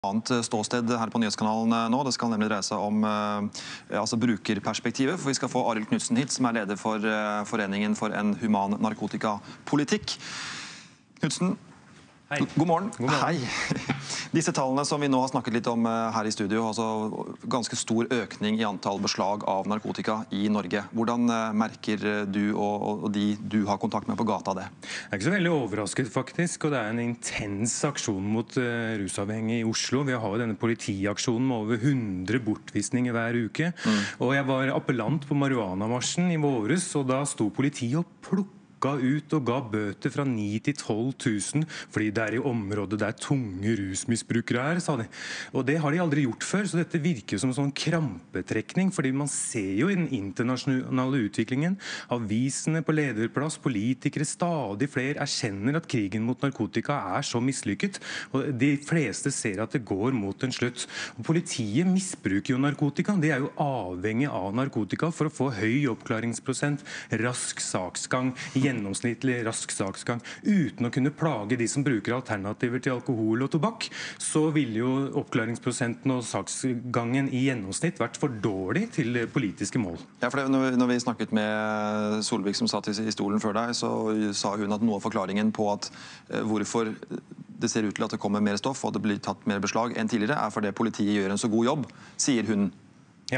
annet ståsted her på Nyhetskanalen nå. Det skal nemlig dreie seg om brukerperspektivet, for vi skal få Arild Knudsen hit, som er leder for Foreningen for en human narkotikapolitikk. Knudsen, hei. God morgen. God morgen. Hei. Disse tallene som vi nå har snakket litt om her i studio, altså ganske stor økning i antall beslag av narkotika i Norge. Hvordan merker du og de du har kontakt med på gata det? Jeg er ikke så veldig overrasket faktisk, og det er en intens aksjon mot rusavhengige i Oslo. Vi har jo denne politiaksjonen med over 100 bortvisninger hver uke. Og jeg var appellant på marihuana-marsjen i våres, og da sto politiet og plukket ut og ga bøter fra 9 til 12 000 fordi det er i området der tunge rusmisbrukere er, sa de. Og det har de aldri gjort før, så dette virker som en sånn krampetrekning, fordi man ser jo i den internasjonale utviklingen, avisene på lederplass, politikere, stadig flere erkjenner at krigen mot narkotika er så mislykket, og de fleste ser at det går mot en slutt. Og politiet misbruker jo narkotika, de er jo avhengig av narkotika for å få høy oppklaringsprosent, rask saksgang, gjennomsnittlig rask saksgang, uten å kunne plage de som bruker alternativer til alkohol og tobakk, så ville jo oppklaringsprosenten og saksgangen i gjennomsnitt vært for dårlig til politiske mål. Ja, for når vi snakket med Solvik som satt i stolen før deg, så sa hun at noe av forklaringen på at hvorfor det ser ut til at det kommer mer stoff og det blir tatt mer beslag enn tidligere, er fordi politiet gjør en så god jobb, sier hun. Ja,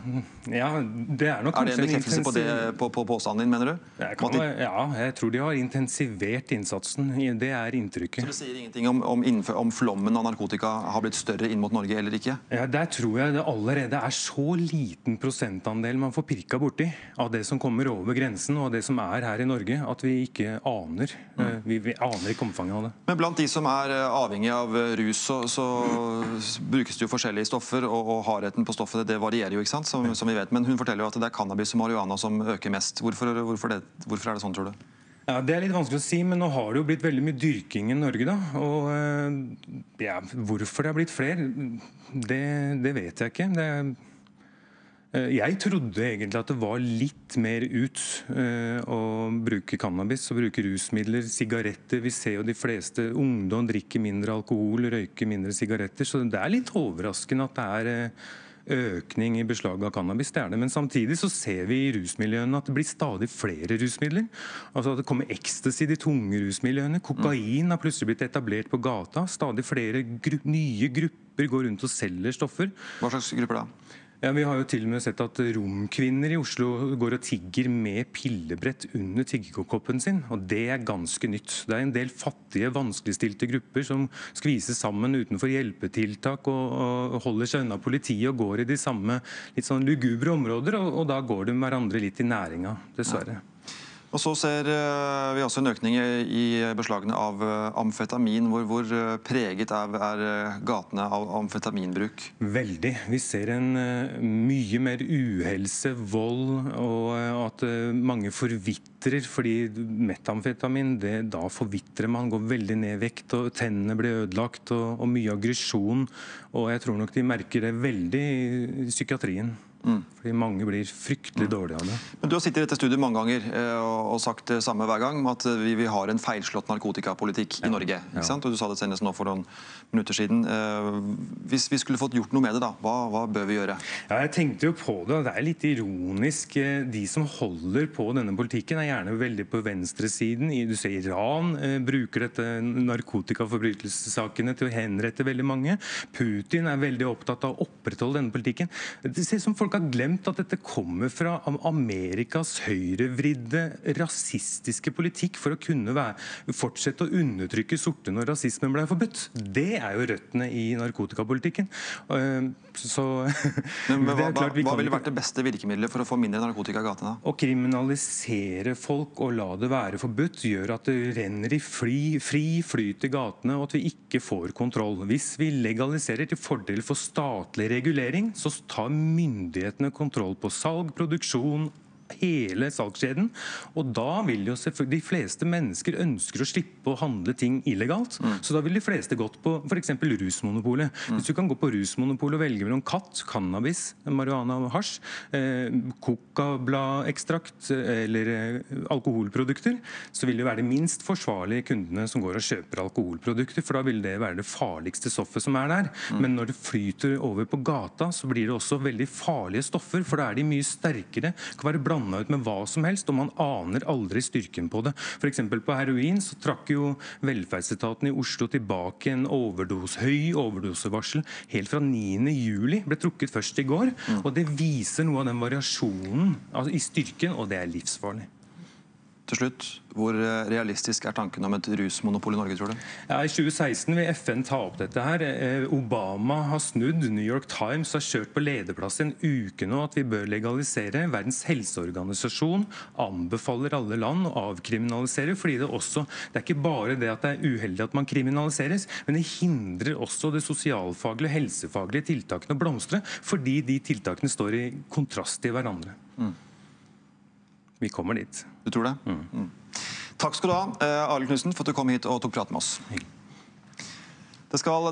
det er nok kanskje... Er det en bekreftelse på påstanden din, mener du? Ja, jeg tror de har intensivert innsatsen. Det er inntrykket. Så det sier ingenting om flommen av narkotika har blitt større inn mot Norge eller ikke? Ja, der tror jeg det allerede er så liten prosentandel man får pirka borti av det som kommer over grensen og det som er her i Norge, at vi ikke aner. Vi aner ikke omfanget av det. Men blant de som er avhengige av rus, så brukes det jo forskjellige stoffer, og hardheten på stoffet, det varierer jo, ikke sant, som vi vet. Men hun forteller jo at det er cannabis og marihuana som øker mest. Hvorfor er det sånn, tror du? Ja, det er litt vanskelig å si, men nå har det jo blitt veldig mye dyrking i Norge, da. Og ja, hvorfor det har blitt flere, det vet jeg ikke. Jeg trodde egentlig at det var litt mer ut å bruke cannabis og bruke rusmidler, sigaretter. Vi ser jo de fleste ungdom drikker mindre alkohol, røyker mindre sigaretter, så det er litt overraskende at det er økning i beslag av cannabis, det er det. Men samtidig så ser vi i rusmiljøene at det blir stadig flere rusmidler. Altså at det kommer ecstasy i de tunge rusmiljøene. Kokain har plutselig blitt etablert på gata. Stadig flere nye grupper går rundt og selger stoffer. Hva slags grupper da? Ja, vi har jo til og med sett at romkvinner i Oslo går og tigger med pillebrett under tiggekoppen sin, og det er ganske nytt. Det er en del fattige, vanskeligstilte grupper som skvises sammen utenfor hjelpetiltak og holder seg unna politiet og går i de samme litt sånn lugubre områder, og da går de hverandre litt i næringa, dessverre. Ja. Og så ser vi også en økning i beslagene av amfetamin. Hvor preget er gatene av amfetaminbruk? Veldig. Vi ser en mye mer uhelse, vold, og at mange forvitrer, fordi metamfetamin, da forvitrer man, går veldig ned i vekt, og tennene blir ødelagt, og mye aggresjon. Og jeg tror nok de merker det veldig i psykiatrien. Fordi mange blir fryktelig dårlige av det. Men du har sittet i dette studiet mange ganger og sagt det samme hver gang, at vi har en feilslått narkotikapolitikk i Norge. Ikke sant? Og du sa det senest nå for noen minutter siden. Hvis vi skulle fått gjort noe med det da, hva bør vi gjøre? Ja, jeg tenkte jo på det, og det er litt ironisk. De som holder på denne politikken er gjerne veldig på venstresiden. Du ser Iran bruker dette narkotikaforbrytelsessakene til å henrette veldig mange. Putin er veldig opptatt av å opprettholde denne politikken. Det ser som folk har glemt at dette kommer fra Amerikas høyrevridde rasistiske politikk for å kunne fortsette å undertrykke sorte når rasismen ble forbudt. Det er jo røttene i narkotikapolitikken. Så hva ville vært det beste virkemidlet for å få mindre narkotika i gatene? Å kriminalisere folk og la det være forbudt gjør at det renner i fri flyt i gatene, og at vi ikke får kontroll. Hvis vi legaliserer til fordel for statlig regulering, så tar myndighetene kontroll på salg, produksjon hele salgskjeden. Og da vil jo selvfølgelig de fleste mennesker ønsker å slippe å handle ting illegalt. Så da vil de fleste gått på for eksempel rusmonopolet. Hvis du kan gå på rusmonopolet og velge mellom katt, cannabis, marihuana og hasj, kokabladekstrakt eller alkoholprodukter, så vil det være de minst forsvarlige kundene som går og kjøper alkoholprodukter, for da vil det være det farligste stoffet som er der. Men når det flyter over på gata, så blir det også veldig farlige stoffer, for da er de mye sterkere, kan være blandet ut med hva som helst, og man aner aldri styrken på det. For eksempel på heroin så trakk jo velferdsetaten i Oslo tilbake en høy overdosevarsel helt fra 9. juli, ble trukket først i går, og det viser noe av den variasjonen i styrken, og det er livsfarlig. Til slutt, hvor realistisk er tanken om et rusmonopol i Norge, tror du? Ja, I 2016 vil FN ta opp dette her. Obama har snudd, New York Times har kjørt på lederplass en uke nå at vi bør legalisere. Verdens helseorganisasjon anbefaler alle land å avkriminalisere, fordi det er ikke bare det at det er uheldig at man kriminaliseres, men det hindrer også det sosialfaglige, helsefaglige tiltakene å blomstre, fordi de tiltakene står i kontrast til hverandre. Vi kommer dit. Du tror det? Takk skal du ha, Arild Knudsen, for at du kom hit og tok prat med oss. Det skal